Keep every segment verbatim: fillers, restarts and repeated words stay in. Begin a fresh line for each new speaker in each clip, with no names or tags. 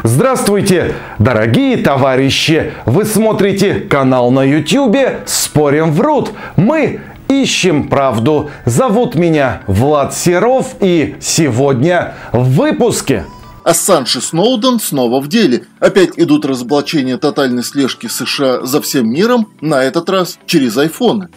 Здравствуйте, дорогие товарищи! Вы смотрите канал на ютубе «Спорим, врут». Мы ищем правду. Зовут меня Влад Серов, и сегодня в выпуске.
Ассанж и Сноуден снова в деле. Опять идут разоблачения тотальной слежки США за всем миром, на этот раз через айфоны.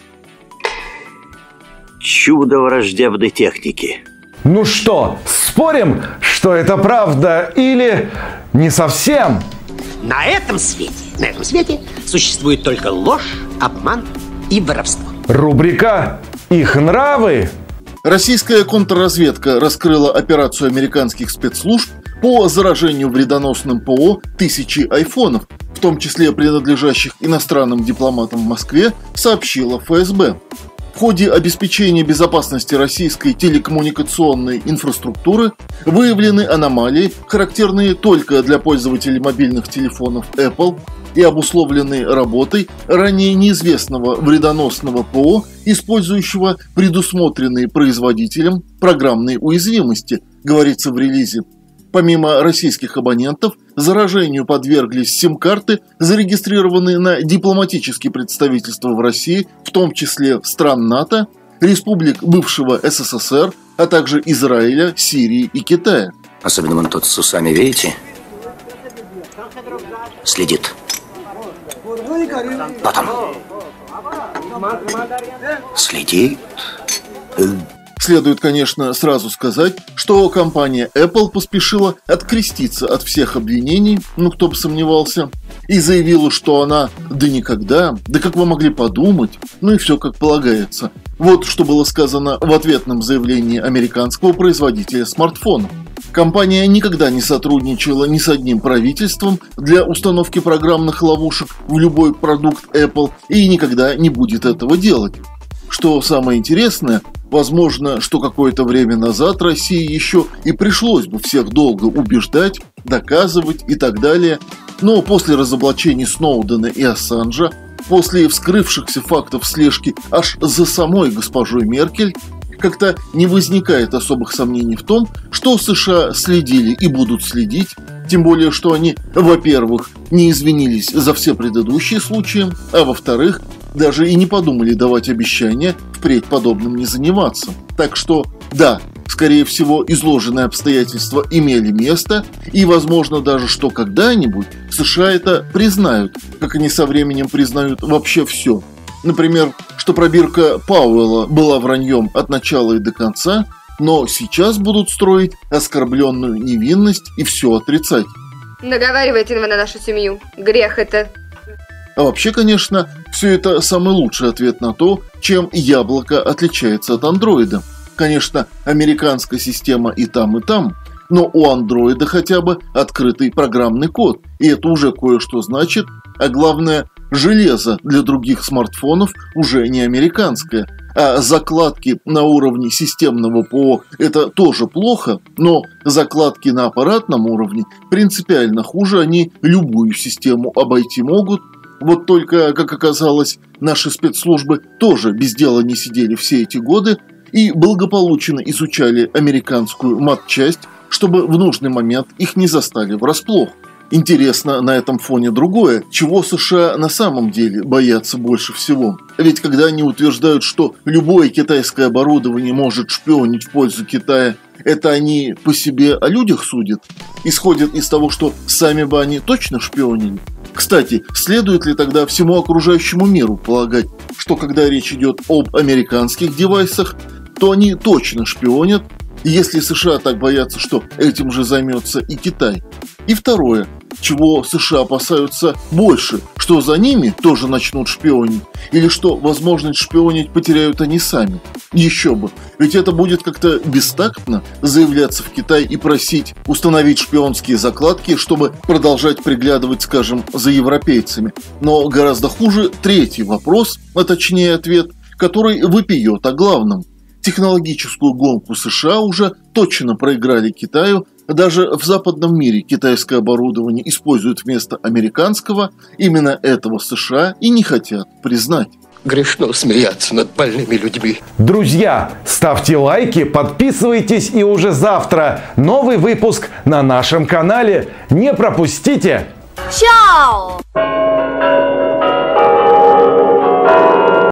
Чудо враждебной техники.
Ну что, спорим, что это правда или не совсем?
На этом свете, на этом свете существует только ложь, обман и воровство.
Рубрика «Их нравы».
Российская контрразведка раскрыла операцию американских спецслужб по заражению вредоносным ПО тысячи айфонов, в том числе принадлежащих иностранным дипломатам в Москве, сообщила эф эс бэ. В ходе обеспечения безопасности российской телекоммуникационной инфраструктуры выявлены аномалии, характерные только для пользователей мобильных телефонов Apple, и обусловлены работой ранее неизвестного вредоносного ПО, использующего предусмотренные производителем программные уязвимости, говорится в релизе. Помимо российских абонентов, заражению подверглись сим-карты, зарегистрированные на дипломатические представительства в России, в том числе стран НАТО, республик бывшего эс эс эс эр, а также Израиля, Сирии и Китая.
Особенно вон тот с усами, видите? Следит. Вот он. Следит.
Следует, конечно, сразу сказать, что компания Apple поспешила откреститься от всех обвинений, ну кто бы сомневался, и заявила, что она «да никогда», «да как вы могли подумать», ну и все как полагается. Вот что было сказано в ответном заявлении американского производителя смартфонов. Компания никогда не сотрудничала ни с одним правительством для установки программных ловушек в любой продукт Apple и никогда не будет этого делать. Что самое интересное, возможно, что какое-то время назад России еще и пришлось бы всех долго убеждать, доказывать и так далее, но после разоблачений Сноудена и Ассанжа, после вскрывшихся фактов слежки аж за самой госпожой Меркель, как-то не возникает особых сомнений в том, что США следили и будут следить, тем более, что они, во-первых, не извинились за все предыдущие случаи, а во-вторых, даже и не подумали давать обещания впредь подобным не заниматься. Так что, да, скорее всего, изложенные обстоятельства имели место, и возможно даже, что когда-нибудь США это признают, как они со временем признают вообще все. Например, что пробирка Пауэлла была враньем от начала и до конца, но сейчас будут строить оскорбленную невинность и все отрицать.
Наговаривайте вы на нашу семью. Грех это.
А вообще, конечно, все это самый лучший ответ на то, чем яблоко отличается от андроида. Конечно, американская система и там, и там, но у андроида хотя бы открытый программный код, и это уже кое-что значит, а главное, железо для других смартфонов уже не американское, а закладки на уровне системного ПО это тоже плохо, но закладки на аппаратном уровне принципиально хуже, они любую систему обойти могут. Вот только, как оказалось, наши спецслужбы тоже без дела не сидели все эти годы и благополучно изучали американскую матчасть, чтобы в нужный момент их не застали врасплох. Интересно на этом фоне другое, чего США на самом деле боятся больше всего. Ведь когда они утверждают, что любое китайское оборудование может шпионить в пользу Китая, это они по себе о людях судят? Исходят из того, что сами бы они точно шпионили? Кстати, следует ли тогда всему окружающему миру полагать, что когда речь идет об американских девайсах, то они точно шпионят, если США так боятся, что этим же займется и Китай? И второе, чего США опасаются больше, что за ними тоже начнут шпионить, или что возможность шпионить потеряют они сами? Еще бы, ведь это будет как-то бестактно заявляться в Китай и просить установить шпионские закладки, чтобы продолжать приглядывать, скажем, за европейцами. Но гораздо хуже третий вопрос, а точнее ответ, который выпьет о главном. Технологическую гонку США уже точно проиграли Китаю. Даже в западном мире китайское оборудование используют вместо американского. Именно этого США и не хотят признать.
Грешно смеяться над больными людьми.
Друзья, ставьте лайки, подписывайтесь, и уже завтра новый выпуск на нашем канале. Не пропустите!
Чао!